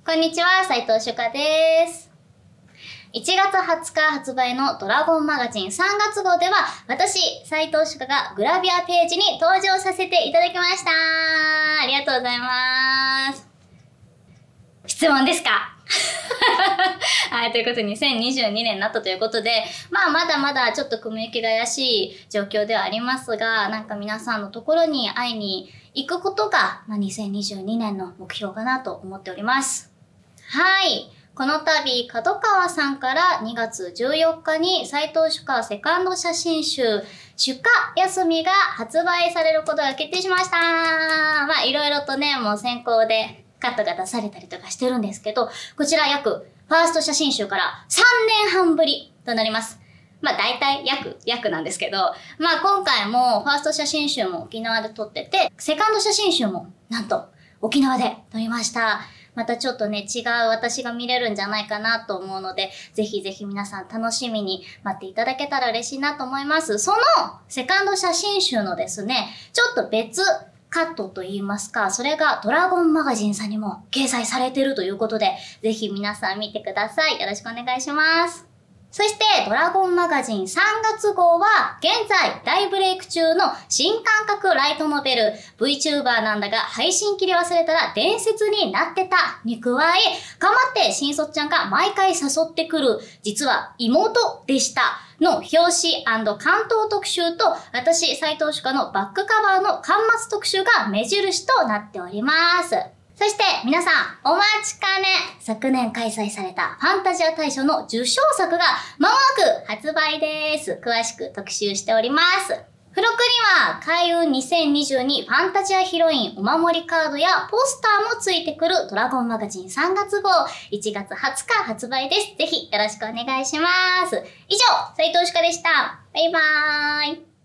こんにちは、斉藤朱夏です。1月20日発売のドラゴンマガジン3月号では、私、斉藤朱夏がグラビアページに登場させていただきました。ありがとうございます。質問ですかはい、ということで2022年になったということで、まだまだちょっと雲行きが怪しい状況ではありますが、なんか皆さんのところに会いに行くことが、2022年の目標かなと思っております。はい。この度、角川さんから2月14日に斉藤朱夏セカンド写真集、朱夏休みが発売されることが決定しました。いろいろとね、もう先行でカットが出されたりとかしてるんですけど、こちらファースト写真集から3年半ぶりとなります。大体約なんですけど、今回もファースト写真集も沖縄で撮ってて、セカンド写真集もなんと沖縄で撮りました。またちょっとね、違う私が見れるんじゃないかなと思うので、ぜひぜひ皆さん楽しみに待っていただけたら嬉しいなと思います。そのセカンド写真集のですね、ちょっと別カットと言いますか、それがドラゴンマガジンさんにも掲載されているということで、ぜひ皆さん見てください。よろしくお願いします。そして、ドラゴンマガジン3月号は、現在大ブレイク中の新感覚ライトノベル、VTuber なんだが配信切り忘れたら伝説になってたに加え、かまって新卒ちゃんが毎回誘ってくる、実は妹でしたの表紙関東特集と、私、斉藤朱夏のバックカバーの巻末特集が目印となっております。そして皆さんお待ちかね、昨年開催されたファンタジア大賞の受賞作が間もなく発売です。詳しく特集しております。付録には開運2022ファンタジアヒロインお守りカードやポスターもついてくるドラゴンマガジン3月号1月20日発売です。ぜひよろしくお願いします。以上、斉藤朱夏でした。バイバーイ。